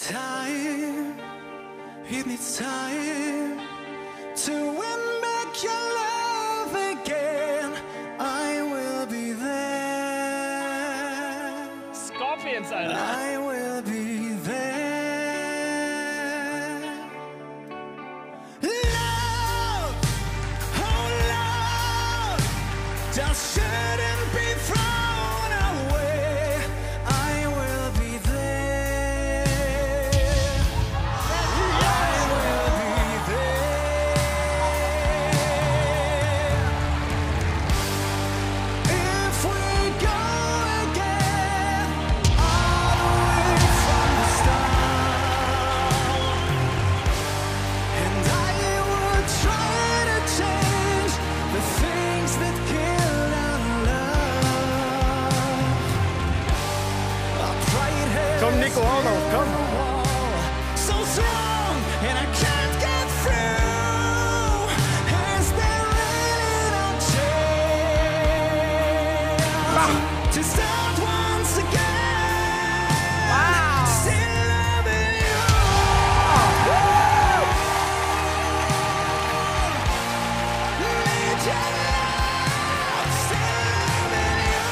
time, it needs time to win back your love again. I will be there. Scorpions, Alter. I will be there. Love, oh love, just shouldn't be thrown away. I will be there. I will be there. If we go again, all the way from the start, and I would try to change the things that kill our love. Our pride has Komm, Nico, hau noch, komm. so strong, and I can't get through. Is there really no chance to start once again? Still loving you. Need your love. Still loving you.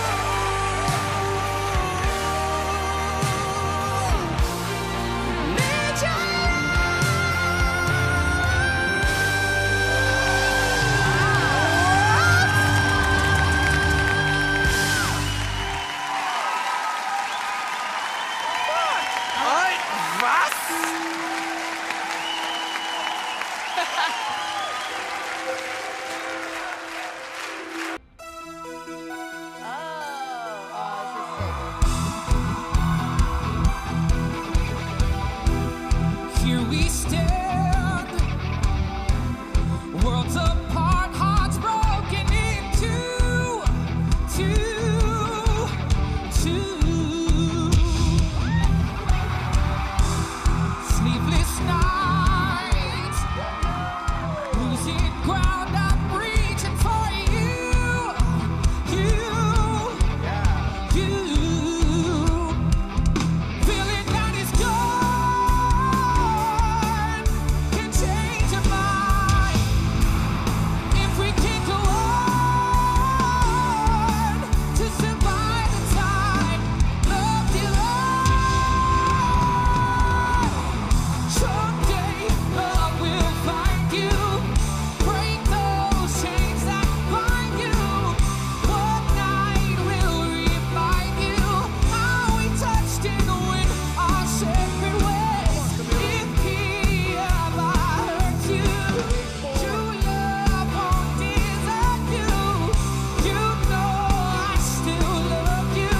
Need your Was? Here we stand, worlds apart, hearts broken in two. Sleepless nights, losing ground, I'm reaching for you. Feeling that is gone can change your mind if we can go on to survive the time. Love you, someday love will find you, break those chains that bind you. One night will remind you how we touched in the wind, our separate ways. If he ever hurt you, true love won't desert you. You know I still love you.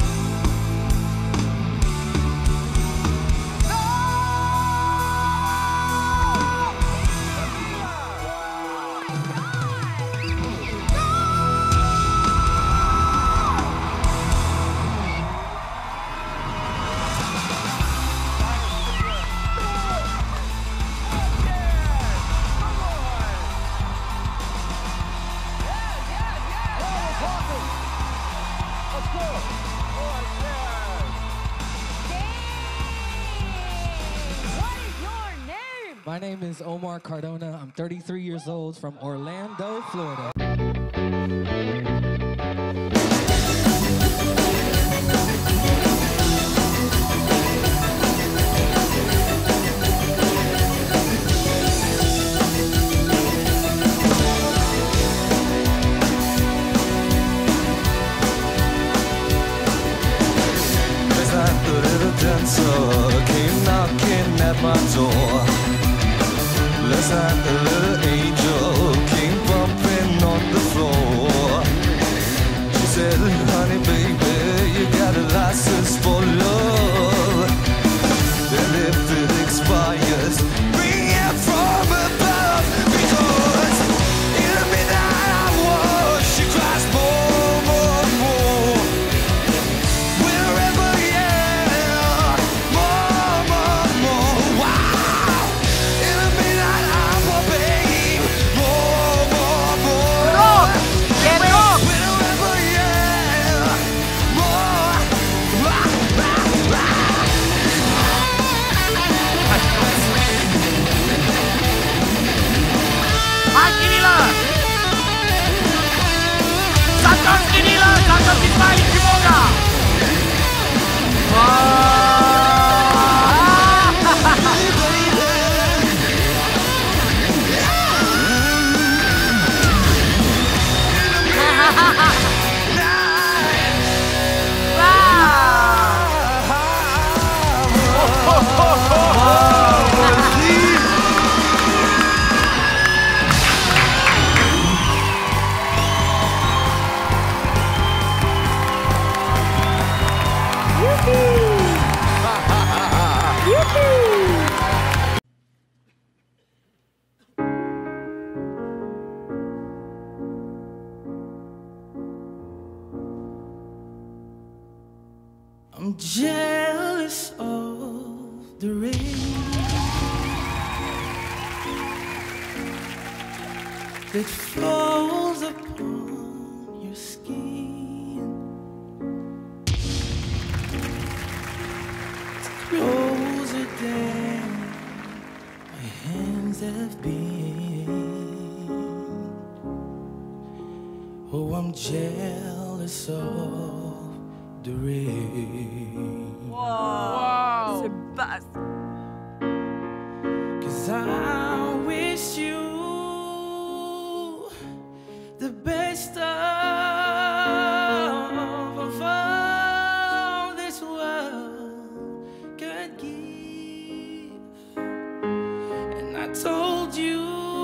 What is your name? My name is Omar Cardona. I'm 33 years old from Orlando, Florida. As that little dancer came knocking at my door, as that little angel came bumping on the floor. I'm jealous of the rain that falls upon your skin. It's closer than my hands have been. Oh, I'm jealous of the rain. Wow. Sebastian. 'Cause I wish you the best of all this world could give. And I told you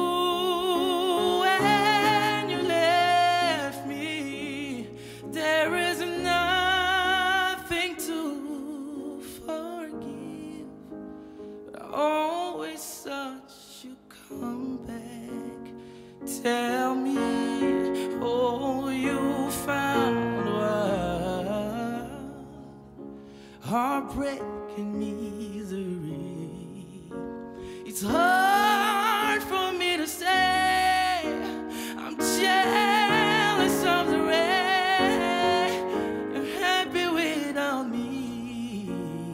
when you left me, there is nothing to forgive. But I always thought you'd come back. Tell me, oh, you found what? Heartbreak and misery. It's hard for me to say I'm jealous of the way you're happy without me.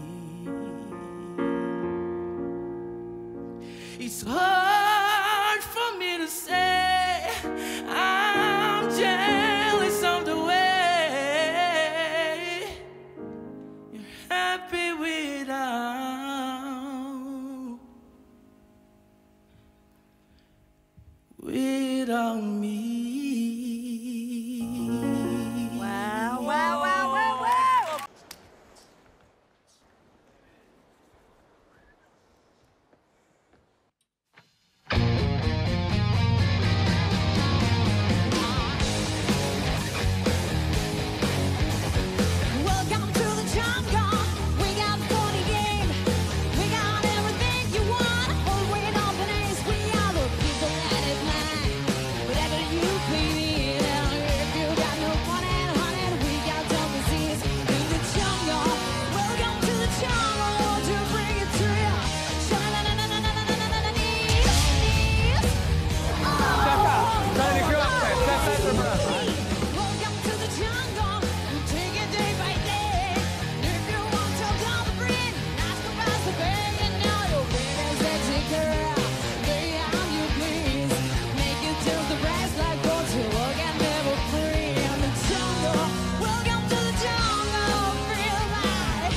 It's hard for me to say I'm jealous of the way you're happy without me. Wow, wow, wow, wow, wow. Welcome to the jungle. We got 40 game. We got everything you want. Hold wait on the names. We are the people that is mine. Whatever you please. If you got no money, honey, we got some disease in the jungle. Welcome to the jungle. Want to bring it to you. Welcome to the jungle. We take it day by day. If you want to down the green, ask about the bag and now you're being a sexy girl. Lay on you please. Make it till the rest like go to work and never free in the jungle. Welcome to the jungle. Feel like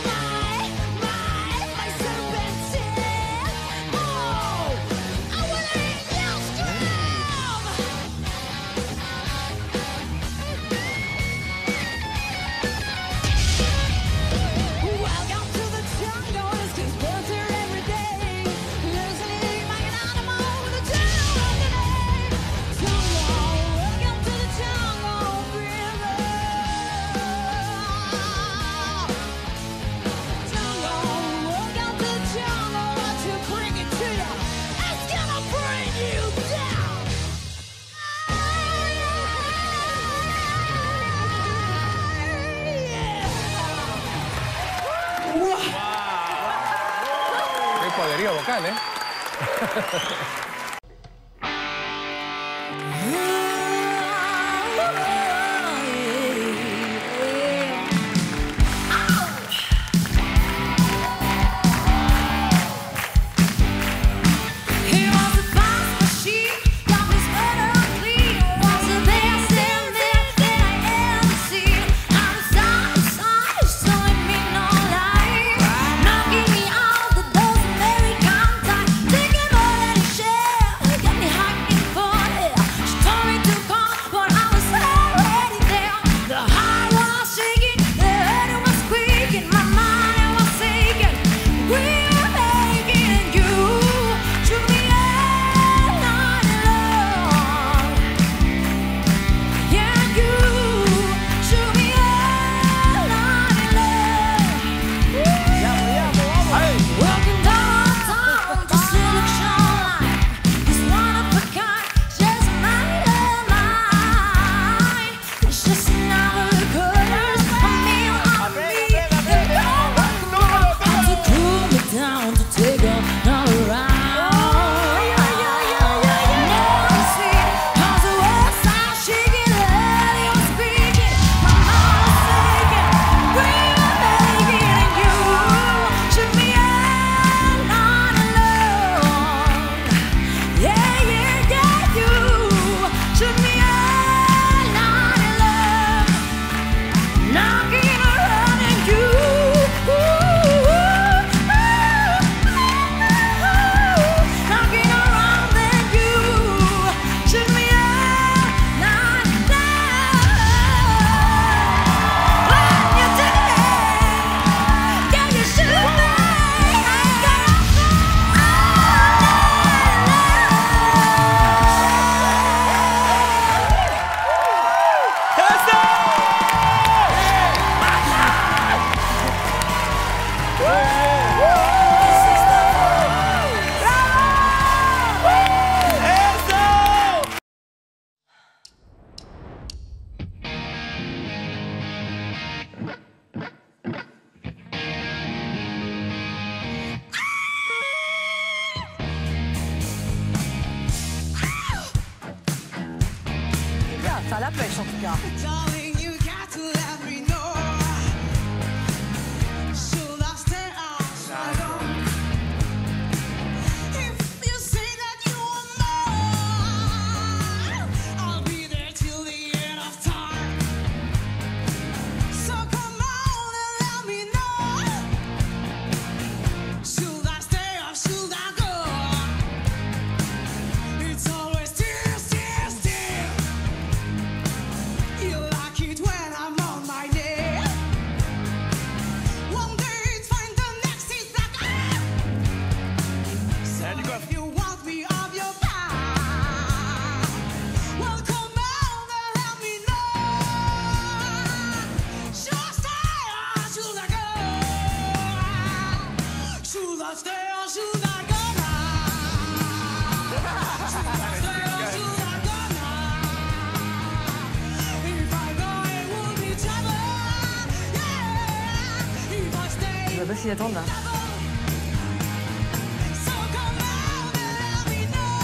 my serpentine. Oh, I wanna eat you strong. Welcome to the jungle. This kid's birds here every day. Listening like an animal with a tail on the name. Jungle. Welcome to the jungle. River. Jungle. Welcome to the jungle. Want to bring it to you. It's gonna bring you down. Qué poderío vocal, ¿eh? He was a fast machine, got his head clean. Was the best in there that I ever seen. Ça a la pêche en tout cas. Darling, you got to let me know. Should I stay outside? If you say that you want more, I'll be there till the end of time. So come on and let me know. Should I stay or should I go? It's always still, still, still. You like it when I'm on my knee. One day it's fine, the next is like So if you want me off your back, well come on and let me know. Should I stay or should I go? Should I stay or should I go now? Should I stay or should I go now? If I go it will be trouble. Yeah. If I stay Je sais pas s'ils attendent là. so come on and let me know.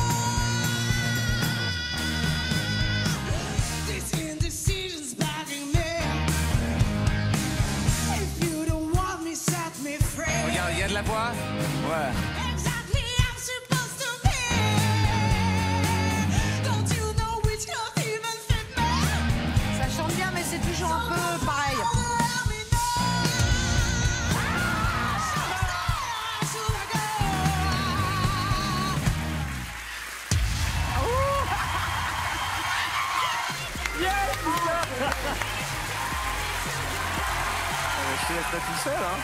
This indecision's bugging me. If you don't want me, set me free. Regarde, il y a de la voix. Ouais. Exactly, I'm supposed to be. Don't you know which clothes even fit me? Ça chante bien, mais c'est toujours un peu pareil. Let me know. Should I go? Je te laisse pas tout seul, hein.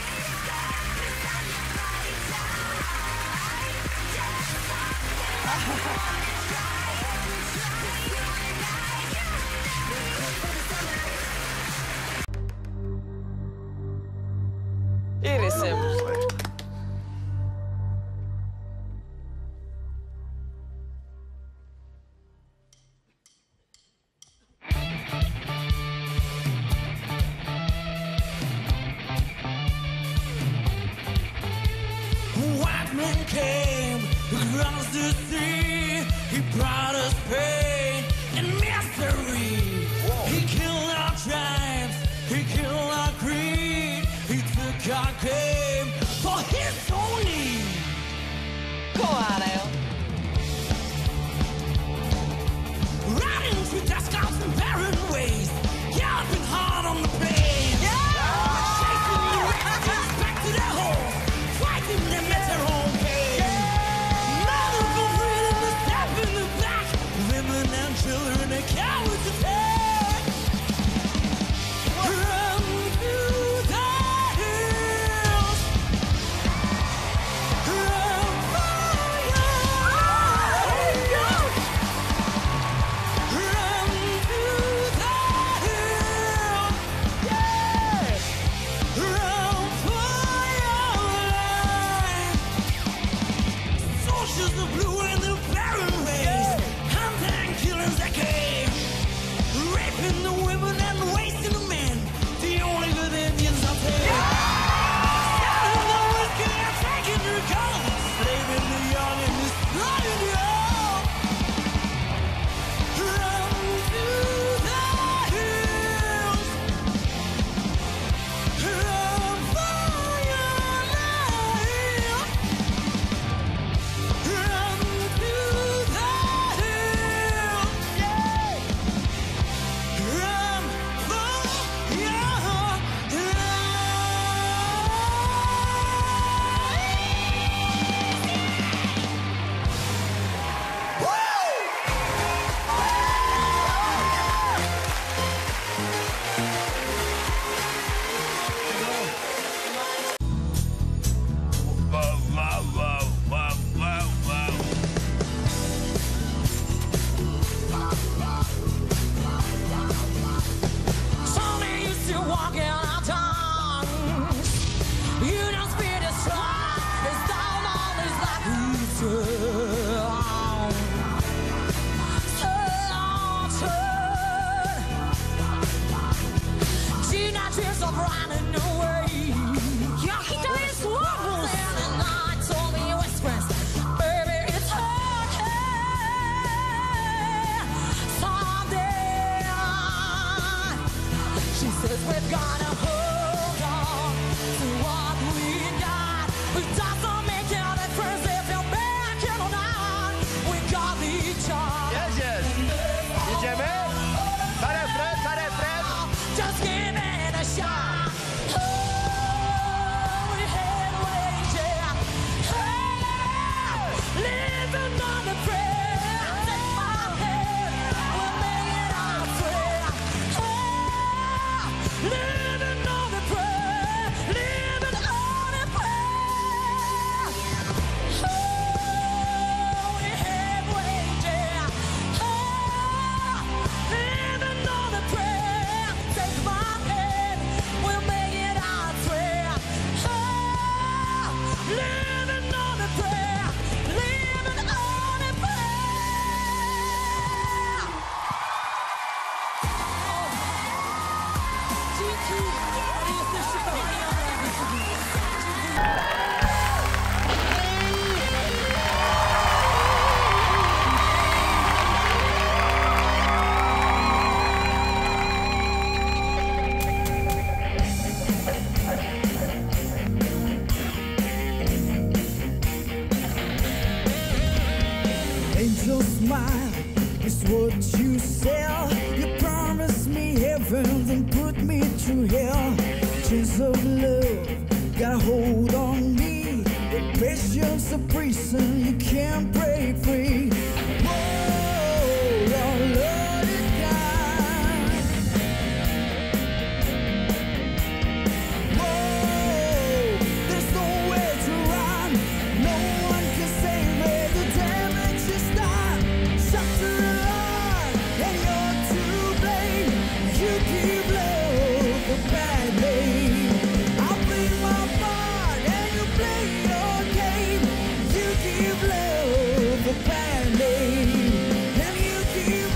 Il est simple. White man came across the sea. He brought us pain and misery. He killed our tribes. He killed our creed. He took our game for his own need. Riding through dust clouds and barren ways. Galloping hard on the plains. Chasing the refugees back to their home. Fighting them at their own pace. Mother for freedom to step in the back. Women and children are cowards to take. Run through the hills. Run for your life. Run through the hills. Run for your life. Soldiers of blue in the barren ways. Hunting and killing they came. Raping the women and wasting the men. The only good Indians out there. Selling the whiskey and taking their guns. Slaving the young and destroying the old. Run through the hills. Run for your life. Run through the hills. Run for your Something you still walking our tongues. You don't speak the strong. It's down on this like She's not tears of running away. Your guitar is wobbles. And I told me whispers, baby, it's okay. Some what you sell. You promised me heaven, then put me through hell. Chains of love got a hold on me. The patience of prison, you can't break free. Whoa, your love is gone. Whoa, there's nowhere to run. No one can save me. The damage is done. Shut to the line, and you're to blame. You give love a bad name. I play my part, and you play your game. You give love a bad name, and you give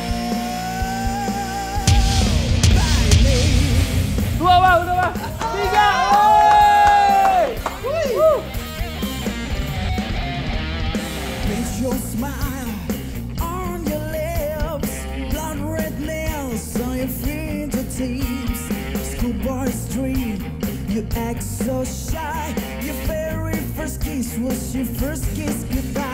love a bad name. Dua bang, tiga, oi! Paint your smile on your lips, blood red nails on your fingertips. Schoolboy's dream, you act so shy. Your very first kiss was your first kiss goodbye.